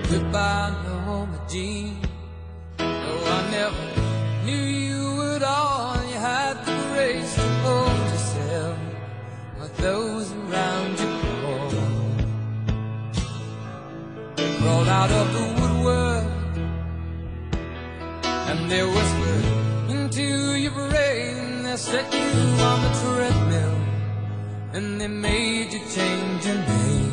Goodbye, Norma Jean. No, I never knew you at all. You had the grace to hold yourself while those around you crawled out of the woodwork, and they whispered into your brain. They set you on the treadmill, and they made you change your name.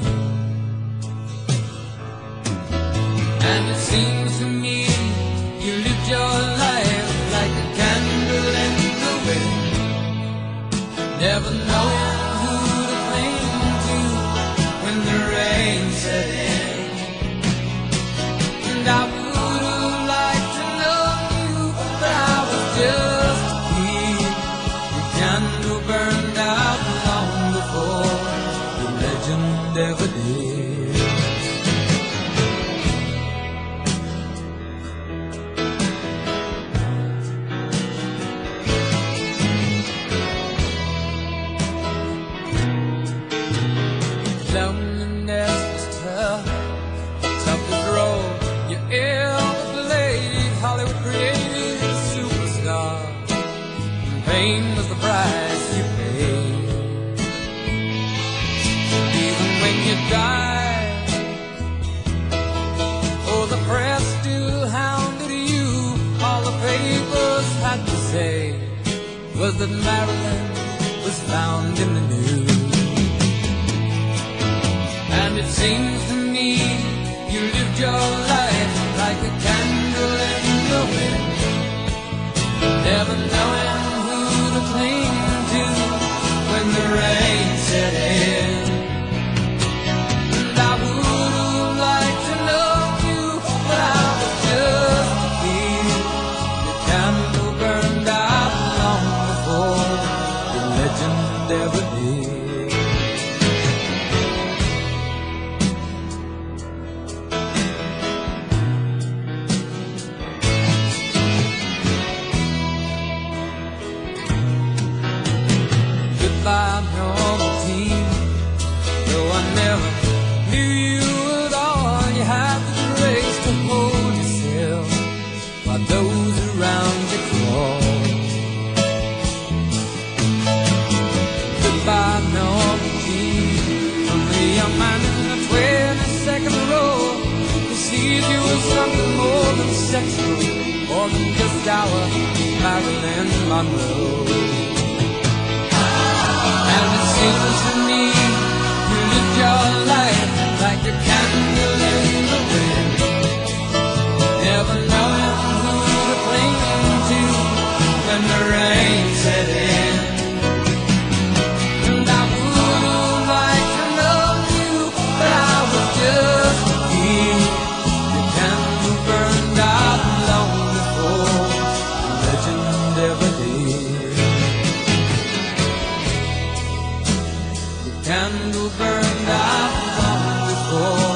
And it seems to me you lived your life like a candle in the wind, never knowing who to cling to when the rain set in. And I would have liked to know you, but I was just a kid. Your candle burned out long before the legend ever did. Loneliness was tough as road. Your ever played Hollywood created superstar, and pain was the price you paid. Even when you died, oh, the press still hounded you. All the papers had to say was that Marilyn was found in the news. And it seems to me you lived your life like a candle in the wind, never knowing who to cling to when the rain set in. And I would have liked to know you, but I was just a kid. The candle burned out long before the legend ever did. Goodbye, Norma Jean. Though I never knew you at all, you had the grace to hold yourself while those around you crawl. Goodbye, Norma Jean. From the young man in the 22nd row who sees you as something more than sexual, more than just our Marilyn Monroe. And it seems to me you lived your life like a candle in the wind, never knowing who to cling to when the rain set in. And I would have liked to know you, but I was just a kid. The candle burned out long before the legend ever did. Candle burned out long before